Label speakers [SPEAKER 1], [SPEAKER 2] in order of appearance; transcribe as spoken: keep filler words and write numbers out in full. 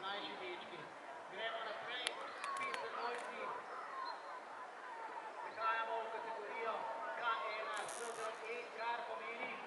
[SPEAKER 1] mlajši dečki. Gremo naprej, spet za dvojci. Prihajamo v kategorijo K ena S D E, kar pomeni